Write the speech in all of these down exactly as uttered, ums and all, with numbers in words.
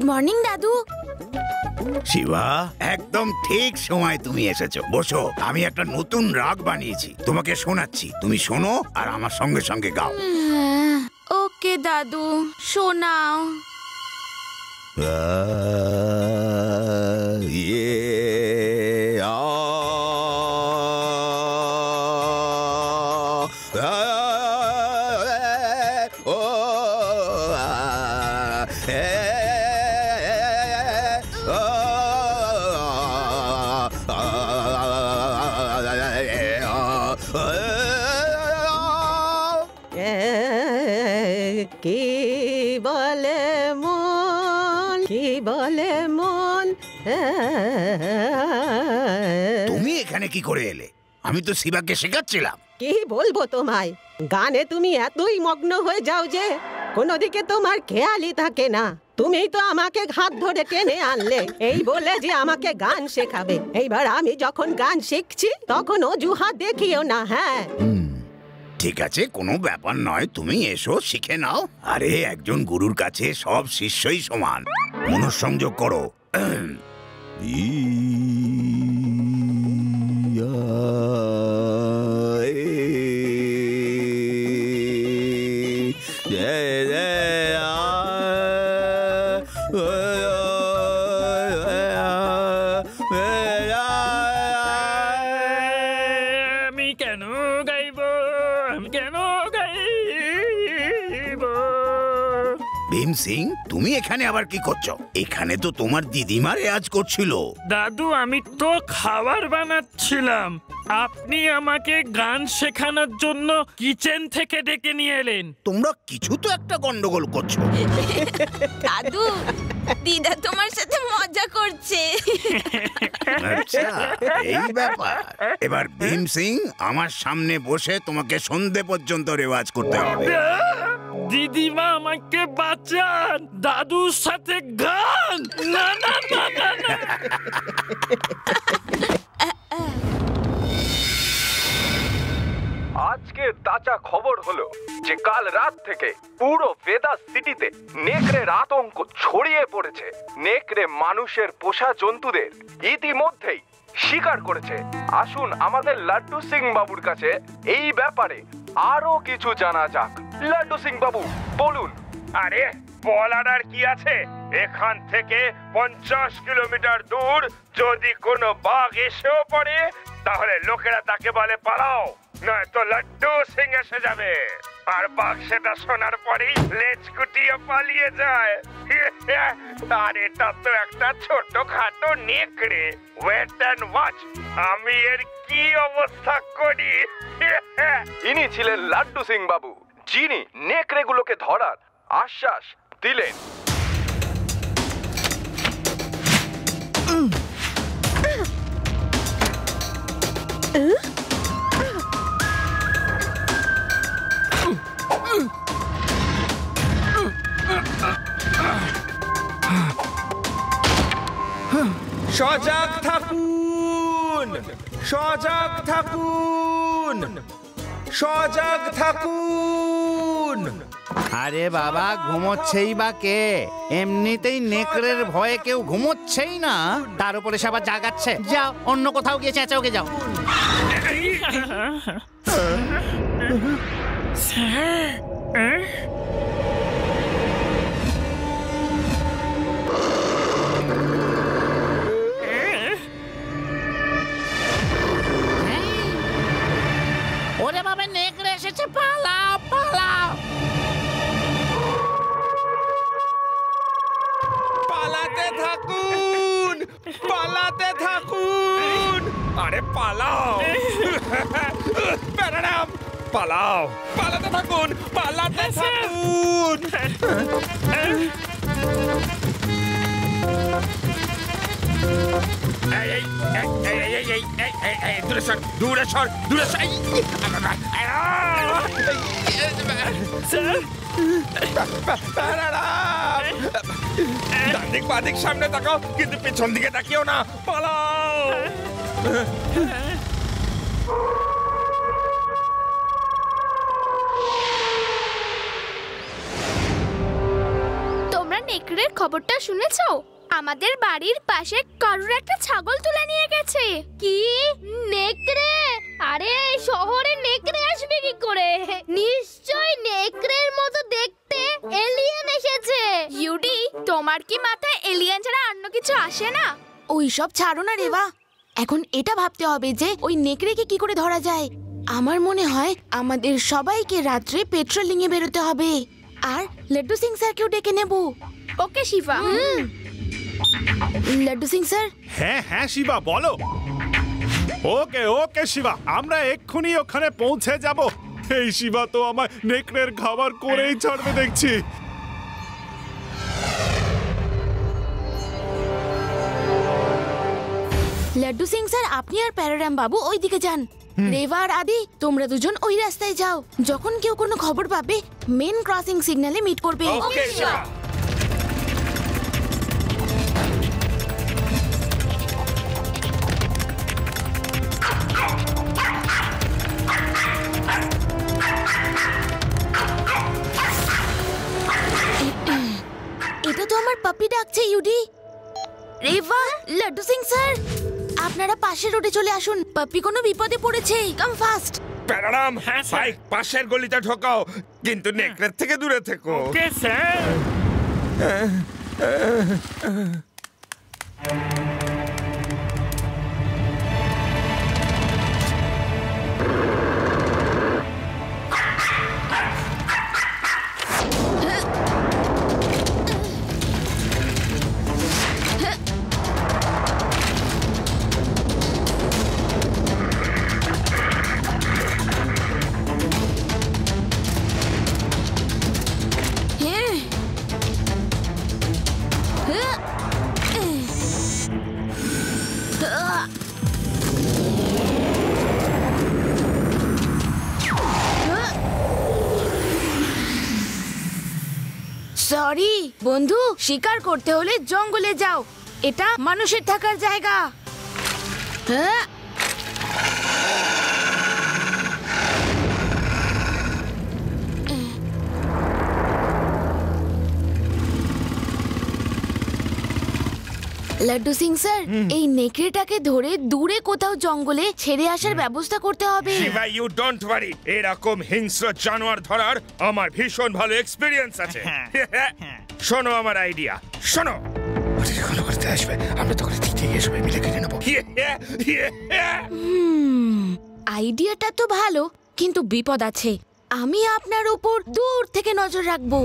Morning দাদু। শিবা, একদম ঠিক সময় তুমি এসেছো। বসো, আমি একটা নতুন রাগ বানিয়েছি, তোমাকে শোনাচ্ছি, তুমি শোনো আর আমার সঙ্গে সঙ্গে গাও। ওকে দাদু, শোনাও। কি বলে মন, কি বলে মন। তুমি এখানে কি করে এলে? আমি তো শিবাকে শেখাচ্ছিলাম। কি বলবো তোমায়, গানে তুমি এতই মগ্ন হয়ে যাও যে কোনো দিকে তোমার খেয়ালই থাকে না। তুমি তো আমাকে হাত ধরে টেনে আনলে এই বলে যে আমাকে গান শেখাবে। এইবার আমি যখন গান শিখছি তখন অজুহাত দেখিও না। হ্যাঁ ঠিক আছে, কোনো ব্যাপার নয়, তুমি এসো, শিখে নাও। আরে একজন গুরুর কাছে সব শিষ্যই সমান। মনঃসংযোগ করো। ভীম সিং, তুমি এখানে আবার কি করছো? এখানে তো তোমার দিদিমা রেয়াজ করছিল। দাদু, আমি তো খাবার বানাচ্ছিলাম, আপনি আমাকে গান শেখানোর জন্য কিচেন থেকে ডেকে নিয়ে এলেন। তোমরা কিছু তো একটা গন্ডগোল করছো। দাদু, দিদা তোমার সাথে মজা করছে। আচ্ছা, এই ব্যাপার। এবার ভীম সিং, আমার সামনে বসে তোমাকে সন্ধে পর্যন্ত রেওয়াজ করতে হবে। দিদিমা আমাকে বাঁচান, দাদুর সাথে গান। না না না না না। আজকের তাজা খবর হলো যে কাল রাত থেকে পুরো ভেদাস সিটিতে নেকড়ের আতঙ্ক ছড়িয়ে পড়েছে। নেকড়ে মানুষের পোষা জন্তুদের ইতিমধ্যেই শিকার করেছে। আসুন আমাদের লাড্ডু সিং বাবুর কাছে এই ব্যাপারে আরো কিছু জানা যাক। লাড্ডু সিং বাবু বলুন। আরে বলার আর কি আছে, এখান থেকে পঞ্চাশ কিলোমিটার দূর যদি কোনো বাঘ এসেও পড়ে তাহলে লোকেরা তাকে বলে পালাও, নয়তো লাড্ডু সিং এসে যাবে। আর বাঘ সেটা শোনার পরেই লেজ গুটিয়ে পালিয়ে যায়। আর এটা তো একটা ছোট খাটো নেকড়ে। ওয়েট অ্যান্ড ওয়াচ, আমি এর কি অবস্থা করি। ইনি ছিলেন লাড্ডু সিং বাবু, যিনি নেকড়েগুলোকে ধরার আশ্বাস দিলেন। সজাগ থাকুন, সজাগ থাকুন, সজাগ থাকুন। আরে বাবা, ঘুমোচ্ছেই বা কে? এমনিতেই নেকড়ের ভয়ে কেউ ঘুমোচ্ছেই না, তার উপরে সে আবার জাগাচ্ছে। যাও, অন্য কোথাও গিয়ে চেঁচাওকে যাও। ওরে বাবা, নেকড়ে এসেছে, পালাও পালাও। পালাতে থাকুন, পালাতে থাকুন। আরে পালাও, ম্যাডাম পালাও, পালাতে থাকুন, পালাতে থাকুন। দূরে সর, দূরে সর, দূরে সর। ডান দিক বাঁ দিক সামনে তাকাও, কিন্তু পেছন দিকে তাকিও না। পালাও। তোমরা নেকড়ের খবরটা শুনেছো? আমাদের বাড়ির পাশে কারুর একটা ছাগল তুলে নিয়ে গেছে। কি নেকড়ে? আরে শহরে নেকড়ে আসবে কি করে? নিশ্চয় নেকড়ের মতো দেখতে এলিয়েন এসেছে। ইউডি, তোমার কি মাথায় এলিয়েন ছাড়া অন্য কিছু আসে না? ওই সব ছাড়ো না রেবা, এখন এটা ভাবতে হবে যে ওই নেকড়েকে কি করে ধরা যায়। আমার মনে হয় আমাদের সবাইকে রাত্রে পেট্রোলিং এ বেরোতে হবে, আর লাড্ডু সিং স্যারকেও ডেকে নেব। ওকে শিবা। লাড্ডু সিং স্যার। হ্যাঁ হ্যাঁ শিবা, বলো। ওকে ওকে শিবা, আমরা এক্ষুনি ওখানে পৌঁছে যাব। এই শিবা তো আমার নেকড়ের খাবার করেই ছাড়বে দেখছি। লাড্ডু সিং স্যার, আপনি আর প্যারাডাম বাবু ওই দিকে যান। রেবা আর আদি, তোমরা দুজন ওই রাস্তায় যাও। যখন কেউ কোনো খবর পাবে মেন ক্রসিং সিগন্যালে মিট করবে। ওকে শিবা। এটা তো আমার পাপ্পি ডাকছে ইউডি। রেবা, লাড্ডু সিং স্যার, আপনারা পাশের রোডে চলে আসুন। পাপ্পি কোনো বিপদে পড়েছে, কাম ফাস্ট। প্যারাডাম, বাইক পাশের গলিতে ঢোকাও, কিন্তু নেকড়ের থেকে দূরে থেকো। Okay sir. সরি বন্ধু, শিকার করতে হলে জঙ্গলে যাও, এটা মানুষের থাকার জায়গা। হ্যাঁ, লাড্ডু সিং স্যার, এই নেকড়েটাকে ধরে দূরে কোথাও জঙ্গলে ছেড়ে আসার ব্যবস্থা করতে হবে। শিবা, ইউ ডোন্ট ওয়ারি, এরকম হিংস্র জানোয়ার ধরার আমার ভীষণ ভালো এক্সপেরিয়েন্স আছে। শোনো আমার আইডিয়া, শোনো। করতে আসবে, আমরা তখন সবাই মিলে কিনে নেবো। আইডিয়াটা তো ভালো, কিন্তু বিপদ আছে। আমি আপনার উপর দূর থেকে নজর রাখবো।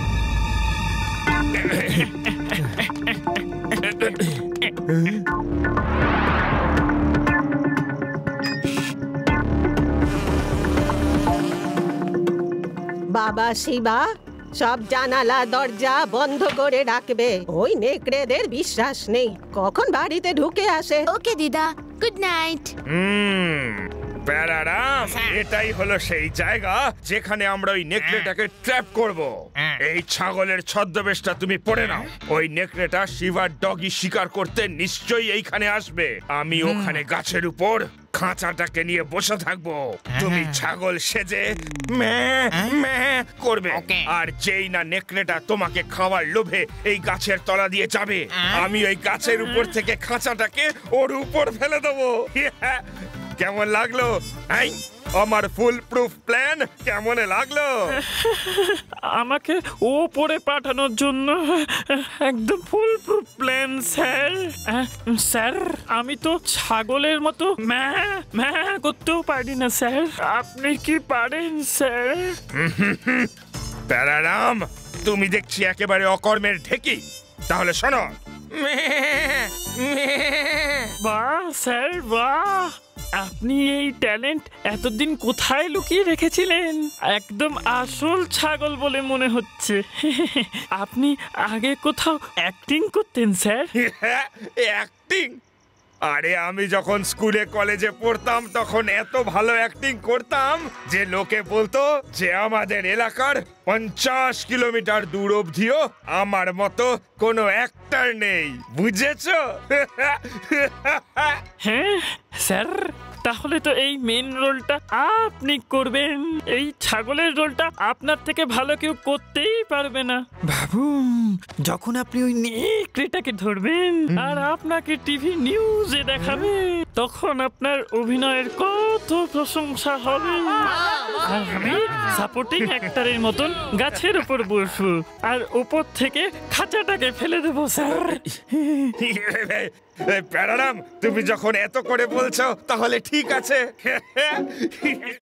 বাবা শিবা, সব জানালা দরজা বন্ধ করে রাখবে। ওই নেকড়েদের বিশ্বাস নেই, কখন বাড়িতে ঢুকে আসে। ওকে দিদা, গুড নাইট। হুম, প্যারাডাম, এটাই হলো সেই জায়গা যেখানে আমরা ওই নেকড়েটাকে ট্র্যাপ করব। এই ছাগলের ছদ্মবেশটা তুমি পড়ে নাও। ওই নেকড়েটা শিবার ডগি শিকার করতে নিশ্চয়ই এইখানে আসবে। আমি ওখানে গাছের উপর খাঁচাটাকে নিয়ে বসে থাকবো, তুমি ছাগল সেজে ম্যাঁ ম্যাঁ করবে। আর যেই না নেকড়েটা তোমাকে খাওয়ার লোভে এই গাছের তলা দিয়ে যাবে, আমি ওই গাছের উপর থেকে খাঁচাটাকে ওর উপর ফেলে দেবো। কেমন লাগলো আমার ফুল প্রুফ প্ল্যান? কেমন লাগলো? আমাকে ও পরে পাঠানোর জন্য একদম foolproof plan sir. Sir, আমি তো ছাগলের মতো ম্যা ম্যা করতেও পারি না স্যার, আপনি কি পারেন স্যার? প্যারাডাম, তুমি দেখছি একেবারে অকর্মের ঢেকি। তাহলে শোনো। বাহ স্যার, বাহ! আপনি এই ট্যালেন্ট এতদিন কোথায় লুকিয়ে রেখেছিলেন? একদম আসল ছাগল বলে মনে হচ্ছে। আপনি আগে কোথাও অ্যাক্টিং করতেন স্যার? অ্যাক্টিং? আরে আমি যখন স্কুলে কলেজে পড়তাম তখন এত ভালো অ্যাক্টিং করতাম যে লোকে বলতো যে আমাদের এলাকার পঞ্চাশ কিলোমিটার দূর অবধিও আমার মতো কোনো অ্যাক্টর নেই, বুঝেছো? হ্যাঁ স্যার, তাহলে তো এই মেন রোলটা আপনি করবেন। এই ছাগলের রোলটা আপনার থেকে ভালো কেউ করতেই পারবে না। ভাবুন, যখন আপনি ওই নেকড়েটাকে ধরবেন আর আপনাকে টিভি নিউজে দেখাবে, তখন আপনার অভিনয়ের কত প্রশংসা হবে। আর আমি সাপোর্টিং অ্যাক্টরের মতন গাছের উপর বসবো আর উপর থেকে খাঁচাটাকে ফেলে দেবো স্যার। প্যারারাম, তুমি যখন এত করে বলছো তাহলে ঠিক আছে।